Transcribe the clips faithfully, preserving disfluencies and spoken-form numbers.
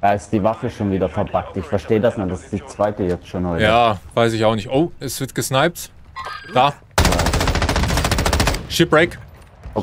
Da ist die Waffe schon wieder verbuggt. Ich verstehe das nicht. Das ist die zweite jetzt schon heute. Ja, weiß ich auch nicht. Oh, es wird gesniped. Da. Shipbreak. Oh.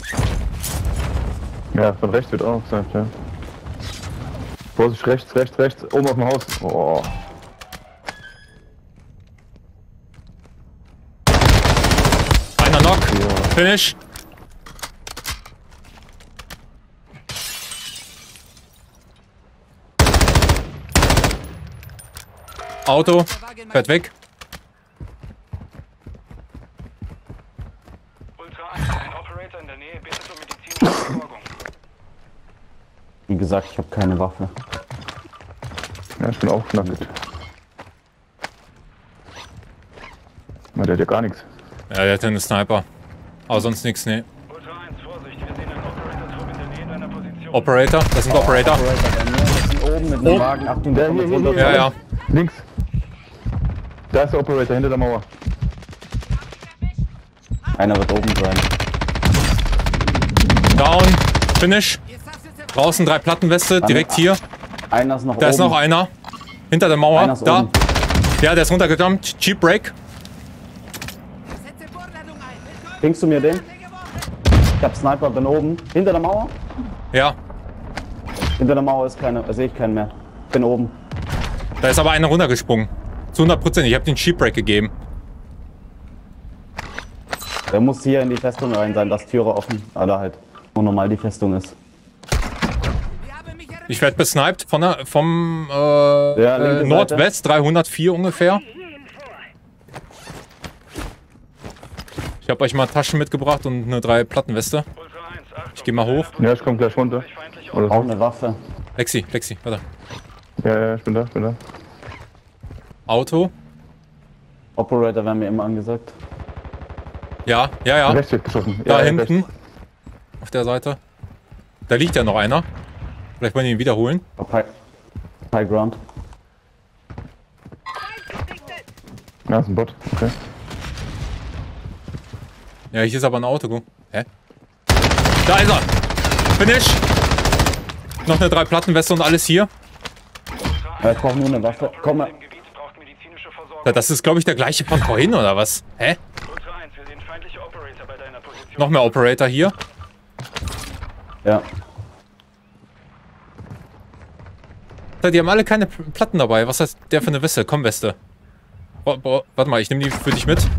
Ja, von rechts wird auch gesniped, ja. Vorsicht, rechts, rechts, rechts. Oben auf dem Haus. Oh. Einer Knock. Ja. Finish. Auto. Fährt weg. Ultra eins, ein Operator in der Nähe, bitte zur medizinischen Versorgung. Wie gesagt, ich habe keine Waffe. Ja, ich bin auch knackig. Na, der hat ja gar nichts. Ja, der hat einen Sniper. Aber sonst nichts, ne. Ultra eins, Vorsicht, wir sehen einen Operator-Trupp in der Nähe deiner Position. Operator, das sind Operator. Operator bei mir. Das sind oben mit dem Oh. Wagen. Achtung, Der der kommt hier, jetzt hier, runter. Ja, ja. Links. Da ist der Operator hinter der Mauer. Einer wird oben sein. Down. Finish. Draußen drei Plattenweste, direkt hier. Einer ist noch Da oben. ist noch einer. Hinter der Mauer. Einer ist Da. oben. Ja, der ist runtergejumpt. Cheap Break. Pingst du mir den? Ich hab Sniper, bin oben. Hinter der Mauer? Ja. Hinter der Mauer ist keine, sehe ich keinen mehr. Bin oben. Da ist aber einer runtergesprungen. Zu hundert Prozent. Ich habe den Cheap Break gegeben. Der muss hier in die Festung rein sein, dass Türe offen, oder halt, wo normal die Festung ist. Ich werde besniped von der, vom äh, Ja, äh, linke Nordwest, dreihundertvier ungefähr. Ich habe euch mal Taschen mitgebracht und eine drei Plattenweste. Ultra eins, Achtung. Ich gehe mal hoch. Ja, ich komm gleich runter. Feindliche Oder? Auch eine Waffe. Lexi, Lexi, warte. Ja, ja, ich bin da, ich bin da. Auto. Operator werden mir immer angesagt. Ja, ja, ja. Rechts wird geschossen. Da ja, ja, hinten. rechts. Auf der Seite. Da liegt ja noch einer. Vielleicht wollen wir ihn wiederholen. Auf High, High Ground. Ja, ist ein Bot. Okay. Ja, hier ist aber ein Auto. Guck. Hä? Da ist er! Finish! Noch eine drei Plattenweste und alles hier. Ja, ich brauche nur eine Waffe. Komm mal. Im Gebiet braucht medizinische Versorgung. Ja, das ist, glaube ich, der gleiche von vorhin, oder was? Hä? Ultra eins, wir sehen feindliche Operator bei deiner Position. Noch mehr Operator hier. Ja. Die haben alle keine P- Platten dabei. Was heißt der für eine Weste? Komm, Weste. Bo bo warte mal, ich nehme die für dich mit.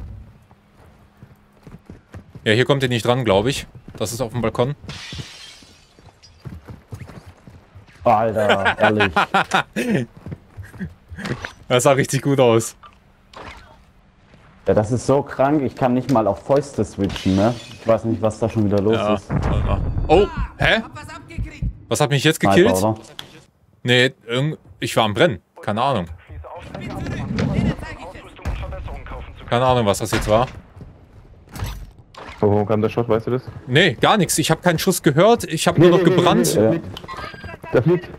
Ja, hier kommt ihr nicht dran, glaube ich. Das ist auf dem Balkon. Alter, ehrlich. Das sah richtig gut aus. Ja, das ist so krank. Ich kann nicht mal auf Fäuste switchen, ne? Ich weiß nicht, was da schon wieder los Ja, ist. warte mal. Oh, hä? Was hat mich jetzt Sniper, gekillt? oder? Nee, irgend ich war am Brennen. Keine Ahnung. Schließe Aufstände ab, Ausrüstung und Verbesserungen kaufen zu können. Keine Ahnung, was das jetzt war. Wo kam der Shot, weißt du das? Nee, gar nichts. Ich habe keinen Schuss gehört. Ich habe nur noch gebrannt. Der fliegt. Der fliegt.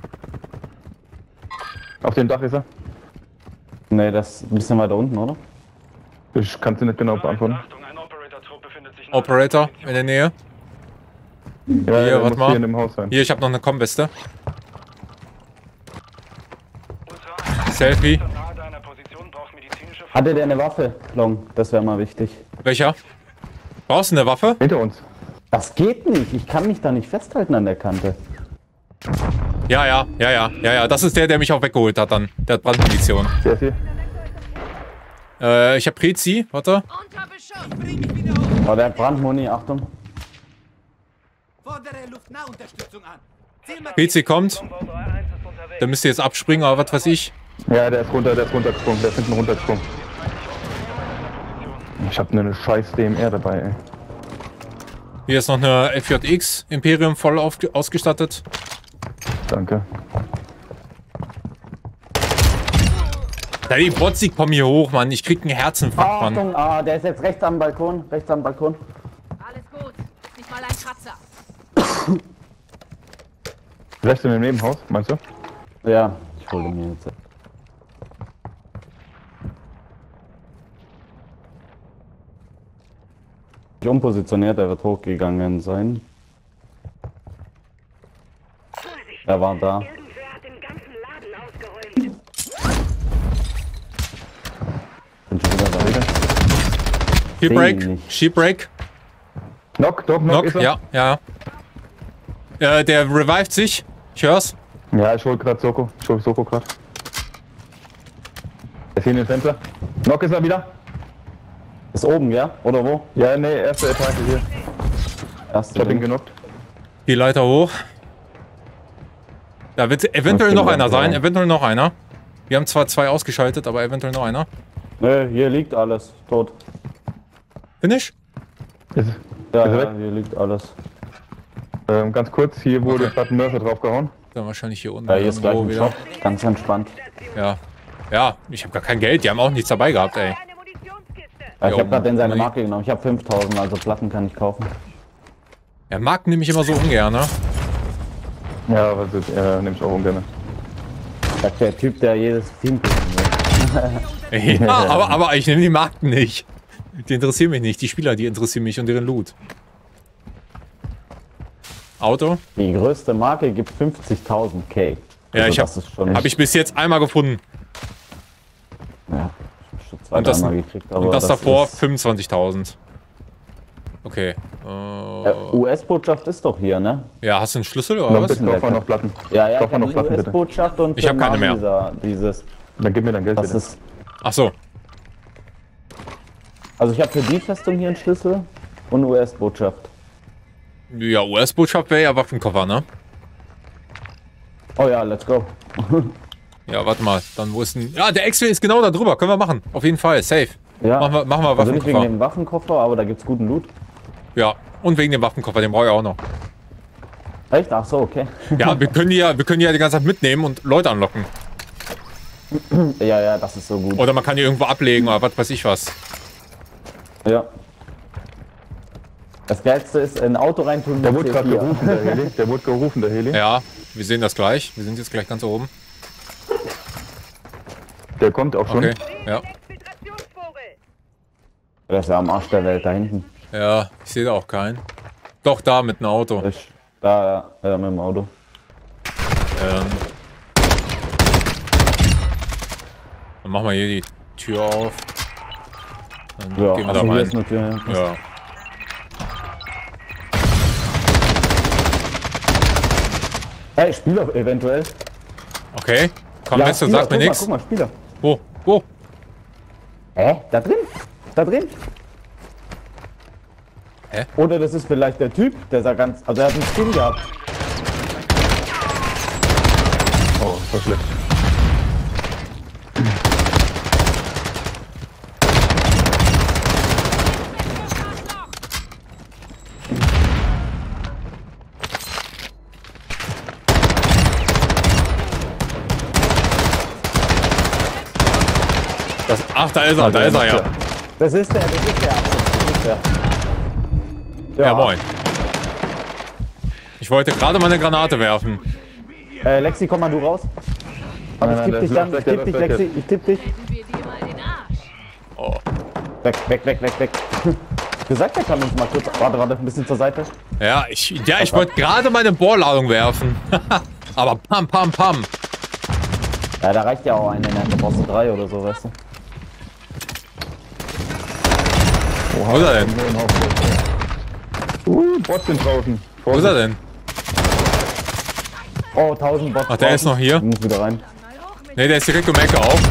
Auf dem Dach ist er. Nee, das ist ein bisschen weiter unten, oder? Ich kann es nicht genau beantworten. Achtung, ein Operator-Trupp befindet sich Operator in der Nähe. Ja, Hier, der warte muss mal. hier in dem Haus sein. Hier, ich habe noch eine Kombeste. Ultra eins, Selfie. nahe deiner Position braucht medizinische Hatte der eine Waffe, Long? Das wäre mal wichtig. Welcher? Brauchst du eine Waffe? Hinter uns. Das geht nicht. Ich kann mich da nicht festhalten an der Kante. Ja, ja, ja, ja, ja, ja. Das ist der, der mich auch weggeholt hat dann. Der hat Brandmunition. Der ist hier. Äh, ich habe Prezi. Warte. Unter Beschuss, bring mich wieder hoch. Oh, der hat Brandmuni, Achtung. Fordere Luftnahunterstützung an. Zielmarkiert. Prezi kommt. Longbow drei eins ist unterwegs. Der müsste jetzt abspringen, aber was weiß ich. Ja, der ist runter, der ist runtergesprungen. Der ist hinten runtergesprungen. Ich hab eine scheiß D M R dabei, ey. Hier ist noch eine F J X. Imperium voll auf, ausgestattet. Danke. Ja, die Botzig kommen hier hoch, Mann. Ich krieg einen Herzinfarkt, Mann. Achtung, ah, der ist jetzt rechts am Balkon. Rechts am Balkon. Alles gut. Ist nicht mal ein Kratzer. Rechts in dem Nebenhaus, meinst du? Ja, ich hole mir jetzt. Ich umpositioniert, er wird hochgegangen sein. Er war da. Irgendwer hat den ganzen Laden ausgeräumt. Bin schon wieder da. Sheep Seh Break, ihn nicht. Sheep Break. Knock, knock, knock, Knock, ist er? ja, ja. Äh, der revived sich. Ich hör's. Ja, ich hol grad Soko. Ich hol Soko grad. Er ist hier in den Fenster. Knock ist er wieder. Ist oben, ja? Oder wo? Ja, nee, erste Etage hier. Erste Ich hab ihn Ding. genockt. Die Leiter hoch. Da wird eventuell Das noch stimmt, einer sein, ja. eventuell noch einer. Wir haben zwar zwei ausgeschaltet, aber eventuell noch einer. Nö, hier liegt alles. Tot. Finish? Ist, Ja, Ist er ja weg? hier liegt alles. ähm, ganz kurz, hier wurde Okay. gerade ein Mörser draufgehauen. Dann wahrscheinlich hier unten Ja, hier ist gleich irgendwo ein Shop. Ganz entspannt. Ja. Ja, ich habe gar kein Geld, die haben auch nichts dabei gehabt, ey. Eine Munitionskiste. Ja, ich Ja, hab grad den seine Muni. Marke genommen. Ich hab fünftausend, also Platten kann ich kaufen. Ja, mag nehme ich immer so ungern, ne? Ja, aber das äh, nehme ich auch ungern. Sagt der Typ, der jedes Team will. Ja, aber, aber ich nehme die Marken nicht. Die interessieren mich nicht, die Spieler, die interessieren mich und deren Loot. Schon. Die größte Marke gibt fünfzigtausend K. Ja, Also ich habe das ist schon. hab ich bis jetzt einmal gefunden. Ja, ich hab schon zwei, Und das, dreimal gekriegt. Aber und das, davor ist- fünfundzwanzigtausend. Okay. Äh, Äh, U S-Botschaft ist doch hier, ne? ja, hast du einen Schlüssel oder Noch ein was? bisschen, kauf mal noch Platten. Ja, ja, Kauf ich mal hab noch die Platten, bitte. U S-Botschaft und Ich hab keine mehr. Dieser, dieses. Dann gib mir dein Geld Das bitte. ist. Ach so. Also ich habe für die Festung hier einen Schlüssel und U S-Botschaft. Ja, U S-Botschaft wäre ja Waffenkoffer, ne? Oh ja, let's go. Ja, warte mal. Dann wo ist denn... Ja, der X-Ray ist genau da drüber. Können wir machen. Auf jeden Fall. Safe. Ja. Machen wir, machen wir Also nicht wegen Waffenkoffer. dem Waffenkoffer, aber da gibt's guten Loot. Ja. Und wegen dem Waffenkoffer, den brauche ich auch noch. Echt? Ach so, okay. Ja, wir können die ja, wir können die ja die ganze Zeit mitnehmen und Leute anlocken. Ja, ja, das ist so gut. Oder man kann die irgendwo ablegen oder was weiß ich was. Ja. Das Geilste ist, ein Auto reintun Der mit wurde gerade C vier. gerufen, der Heli. Der wurde gerufen, der Heli. Ja, wir sehen das gleich. Wir sind jetzt gleich ganz oben. Der kommt auch schon. Okay. Ja. Exfiltrationsvogel. Der ist ja am Arsch der Welt da hinten. Ja, ich sehe da auch keinen. Doch, da mit einem Auto. Ich, da, ja, ja, mit dem Auto. Ähm. Dann machen wir hier die Tür auf. Dann Ja, gehen wir also da hier ist rein. eine Tür. Ja. Hey, Spieler eventuell. Okay. Komm, Ja, Messer, Spieler, sag mir guck mal, nichts. Guck mal, Spieler. Wo? Wo? Hä? Da drin? Da drin? Hä? Oder das ist vielleicht der Typ, der sah ganz. Also er hat einen Skin gehabt. Oh, das war schlecht. Das, ach, da ist er, da ist er, ja. Das ist der, das ist der. Das ist der. Ja, moin. Ich wollte gerade mal eine Granate werfen. Äh, Lexi, komm mal du raus. Aber Nein, ich nein, tipp dich der dann, ist ich weg, tipp der dich, ist weg Lexi, ich tipp dich. Treten wir dir mal den Arsch. Oh. Weg, weg, weg, weg, weg. Gesagt, der kann uns mal kurz. Warte, warte, ein bisschen zur Seite. Ja, ich, ja, ich wollte gerade meine Bohrladung werfen. Aber pam, pam, pam. Ja, da reicht ja auch eine, ne? Da brauchst du drei oder so, weißt du. Wo ist er denn? Uh, Bots sind draußen. Wo ist er denn? Oh, tausend Bots. Ach, der ist noch hier? Ich muss wieder rein. Ne, der ist direkt um die Ecke auf.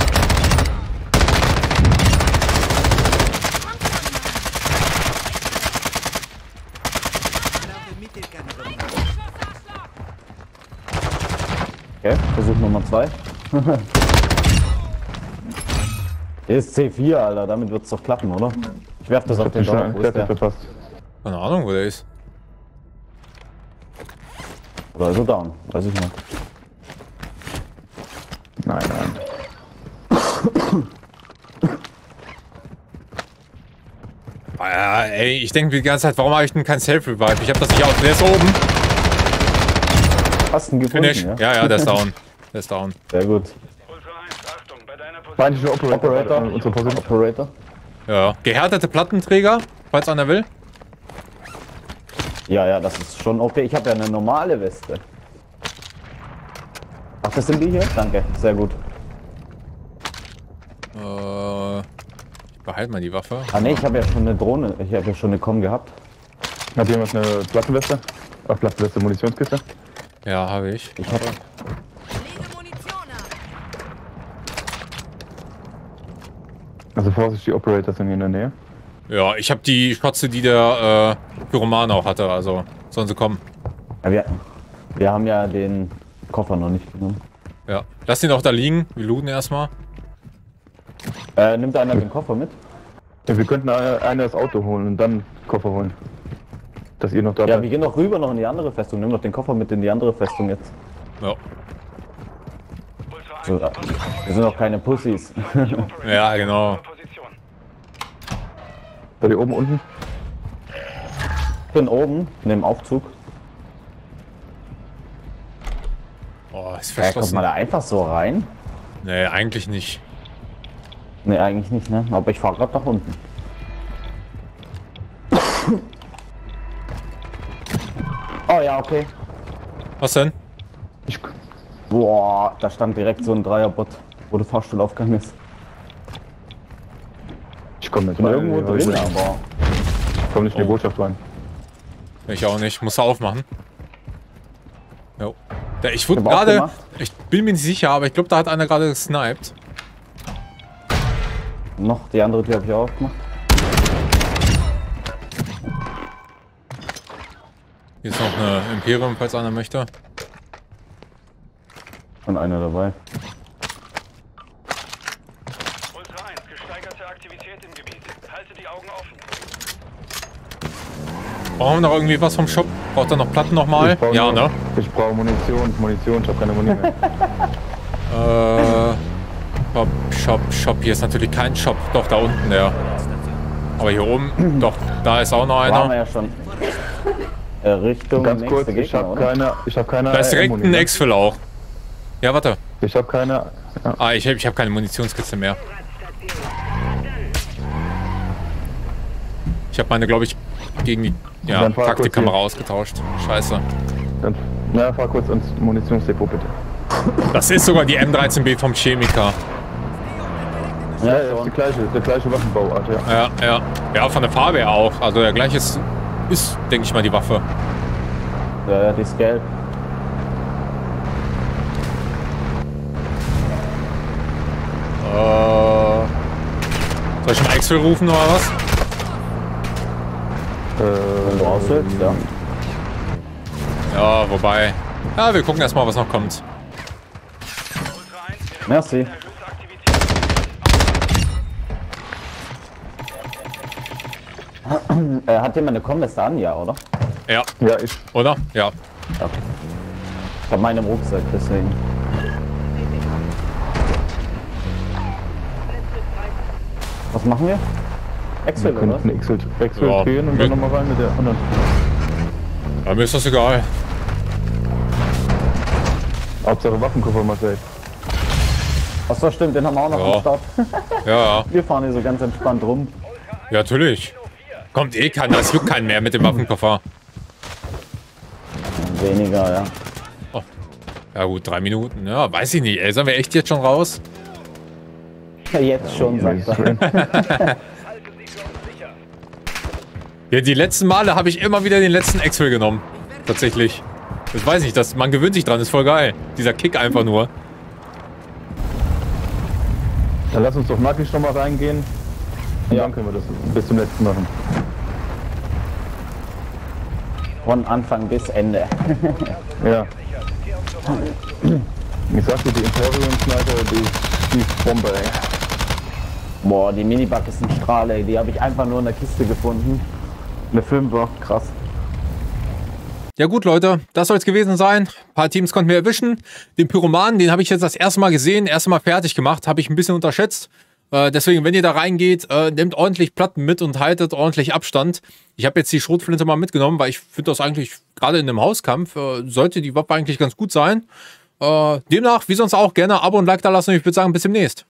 Okay, Versuch Nummer zwei. Hier ist C vier, Alter. Damit wird's doch klappen, oder? Ich werf das auf den Ich Donner. hab Wo den ist der? verpasst. Keine Ahnung, wo der ist. Oder ist er down? Weiß ich nicht. Nein, nein. Ah, ey, ich denke die ganze Zeit, warum habe ich denn kein Self-Revive? Ich habe das nicht aus. Der ist oben. Hast du ihn gefunden, Finish. ja? Ja, ja, der ist down. Der ist down. Sehr gut. Ultra eins, Achtung, bei deiner Position. Feindliche Operator. Operator. äh, Unsere Position. Operator. Ja. Gehärtete Plattenträger, falls einer will. Ja, ja, das ist schon okay. Ich habe ja eine normale Weste. Ach, das sind die hier? Danke, sehr gut. Äh, ich behalte mal die Waffe. Ah ne, ich habe ja schon eine Drohne, ich habe ja schon eine Com gehabt. Hat jemand eine Plattenweste? Ach, Plattenweste, Munitionskiste? Ja, habe ich. Ich habe Lege Munition an. Also Vorsicht, die Operators sind hier in der Nähe. Ja, ich habe die Schotze, die der äh, Pyroman auch hatte, also sollen sie kommen. ja, wir, wir haben ja den Koffer noch nicht genommen. Ja, lass den auch da liegen, wir looten erstmal. Äh, nimmt einer den Koffer mit? Ja, wir könnten eine, eine das Auto holen und dann Koffer holen. Dass ihr noch da Ja, bleibt. wir gehen noch rüber noch in die andere Festung. Nimm doch den Koffer mit in die andere Festung jetzt. Ja. Ultra So, eins, wir sind doch keine Pussys. Ja, genau. Position. Bei dir oben, unten? Ich bin oben, in dem Aufzug. Oh, ist Ja, kommt verschlossen. man da einfach so rein? Nee, eigentlich nicht. Ne, eigentlich nicht, ne? Aber ich fahr grad nach unten. Oh ja, okay. Was denn? Ich, Boah, da stand direkt so ein Dreierbot, wo der Fahrstuhl aufgegangen ist. ich komme nicht Bin rein. irgendwo ich drin, aber komm nicht in die Oh. Botschaft rein. Ich auch nicht. Muss er aufmachen. Jo. Da, ich wurde Ich hab auch gerade. gemacht. Ich bin mir nicht sicher, aber ich glaube, da hat einer gerade gesniped. noch die andere Tür habe ich auch aufgemacht. Hier ist noch eine Imperium, falls einer möchte. Und einer dabei. Ultra eins, gesteigerte Aktivität im Gebiet. Halte die Augen offen. Brauchen wir noch irgendwie was vom Shop? Braucht er noch Platten nochmal? Ich brauche Ja, nur- ne? Ich brauche Munition, Munition, ich habe keine Munition mehr. Äh. Shop, Shop, Shop. Hier ist natürlich kein Shop. Doch, da unten der. Aber hier oben, doch, da ist auch noch Da haben wir einer. ja schon. Äh, Richtung Ganz nächste kurz, ich Gegner, habe oder? keine, ich habe keine Da ist direkt Muni, ein ne? Exfil auch. Ja, warte. Ich habe keine. Ja. Ah, ich habe ich hab keine Munitionskiste mehr. Ich habe meine, glaube ich, gegen die ja, Dann fahr kurz Taktikkamera hier. ausgetauscht. Scheiße. Dann, na, fahr kurz ins Munitionsdepot bitte. Das ist sogar die M dreizehn B vom Chemiker. Ja, Ja, ja, ist die gleiche, der gleiche Waffenbauart, ja. Ja, ja. Ja, von der Farbe her auch. Also der gleiche ist, ist denke ich mal, die Waffe. Ja, ja, die ist gelb. Äh, soll ich mal Exfil rufen oder was? Wenn du Äh, auswählst, ja. Ja, wobei. Ja, wir gucken erstmal, was noch kommt. Ultra eins, direkt Merci. erhöhte Aktivität. Äh, hat jemand eine Comweste an? Ja, oder? Ja, ja, ich. oder? Ja. Ja. Ich hab meine im Rucksack, deswegen. Was machen wir? Wir Excel, oder? könnten Excel exfiltrieren Ja, und wir- dann nochmal rein mit der anderen. Ja, mir ist das egal. Hauptsache Waffenkoffer mal safe. Achso, stimmt, den haben wir auch noch Ja. am Start. Ja, ja. Wir fahren hier so ganz entspannt rum. Ja, natürlich. Kommt eh keiner, es juckt keinen mehr mit dem Waffenkoffer. Weniger, ja. Oh. Ja gut, drei Minuten. Ja, weiß ich nicht. Ey, sollen wir echt jetzt schon raus? Ja, jetzt schon, sagt er. Halten Sie für uns sicher. Ja, die letzten Male habe ich immer wieder den letzten Exfil genommen. Tatsächlich. Das weiß ich, das, man gewöhnt sich dran, ist voll geil. Dieser Kick einfach nur. Dann lass uns doch nackig nochmal reingehen. Und Ja. dann können wir das bis zum letzten machen. Von Anfang bis Ende. Ja. Ich sagte, die Imperium-Sniper, die, die ist Bombe, ey. Boah, die Minibug ist ein Strahl, ey. Die habe ich einfach nur in der Kiste gefunden. Eine Fünfer, krass. Ja gut, Leute, das soll es gewesen sein. Ein paar Teams konnten wir erwischen. Den Pyromanen, den habe ich jetzt das erste Mal gesehen, erste Mal fertig gemacht, habe ich ein bisschen unterschätzt. Äh, deswegen, wenn ihr da reingeht, äh, nehmt ordentlich Platten mit und haltet ordentlich Abstand. Ich habe jetzt die Schrotflinte mal mitgenommen, weil ich finde das eigentlich, gerade in einem Hauskampf, äh, sollte die Waffe eigentlich ganz gut sein. Äh, demnach, wie sonst auch, gerne Abo und Like da lassen. Und ich würde sagen, bis demnächst.